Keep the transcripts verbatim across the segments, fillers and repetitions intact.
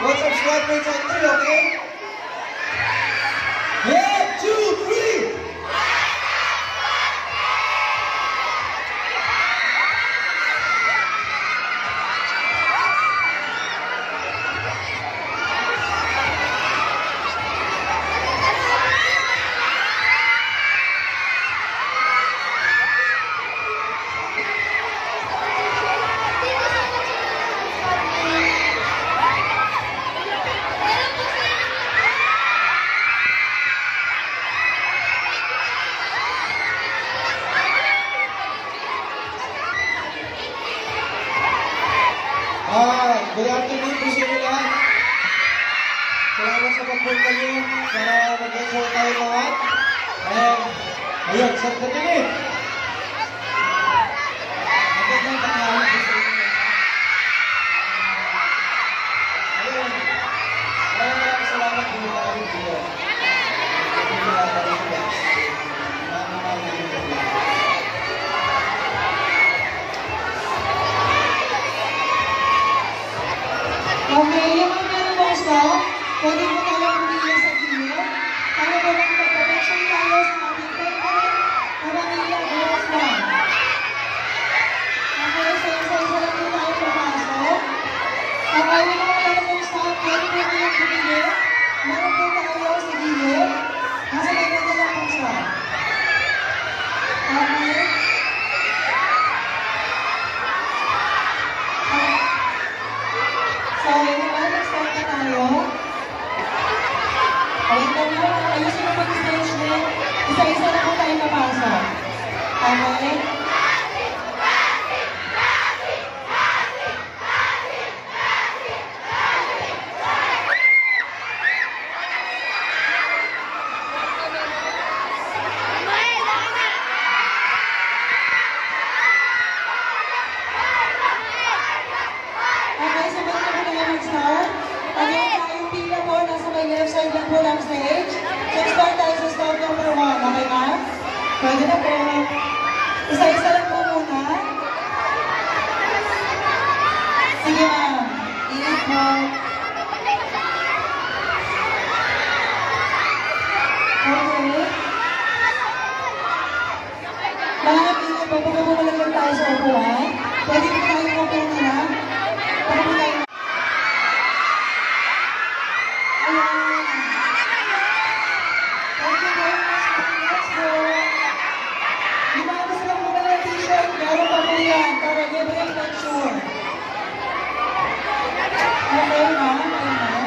What's up, squad mates on three, okay? One, two, three! Ah, good afternoon po sa inyo lahat. Salamat sa pagpunta niyo para mag-enjoy tayo lahat. And, ayun, sa tatingin. Magandang tanghali po sa inyo. Ayun, maraming maraming salamat po tayo dito. Okay, yung mga meron mo gusto, pwede mo tayo pumila sa gilid. Para po lang mag-protection tayo sa ating favorite Pamilya Girls Band. Okay, so isa-isa lang po tayo papasok. Okay, yung mga meron mo gusto, pwede po tayo pumila. Meron po tayo sa gilid. Nasa ganda lang po siya. Okay. So, yung mga nag-start na tayo. Ayun na po, ayusin mo mag-stage din. Isa-isa na po tayo napasok. Okay? Okay, so bago po tayo mag-start. Again, tayong pila po, nasa may left side lang po ng stage. So, start tayo sa stop number one. Okay, ma'am? Pwede na po. Isa-isa lang po muna. Sige, ma'am. Ingat po. Okay. Ma'am, ingat po. Baka bumalagyan tayo sa upuan. Pwede po tayo upo muna. Baka po tayo. Ayan. Thank you very much. Let's go. Yung mga gusto lang bumala ng t-shirt, meron pa po yan para libre yung picture. Okay, ma'am. Ayan.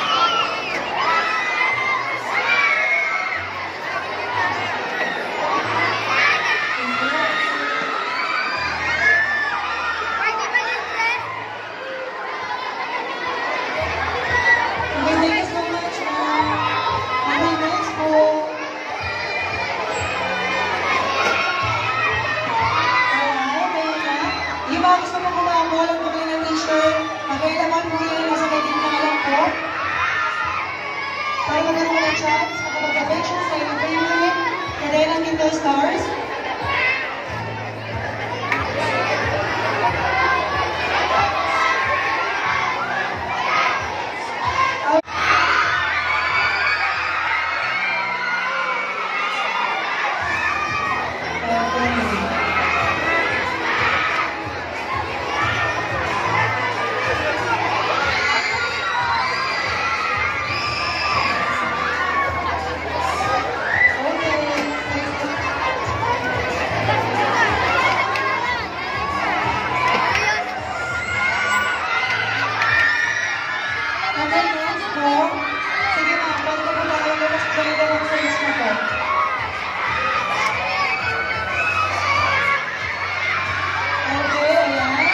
Okay, thank you so much, ma'am. Okay, next po. Alright, ayan na. Yung mga gusto mo kumamol at bumili ng t-shirt, available po yan, nasa kating na lang po. Para magkaroon mo ng chance, makapagpa-picture sa iyong favorite, kagaya ng Kinder Stars. Okay, next po. Sige ma'am, pwede po tayo lumos sa dalawang size na po. Okay, ayan.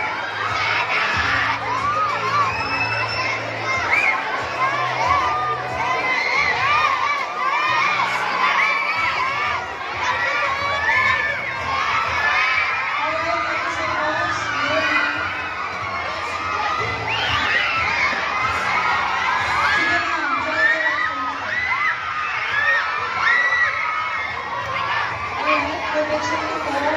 Alright, thank you so much. Sige ma'am, join the last stage. Alright, good picture na po.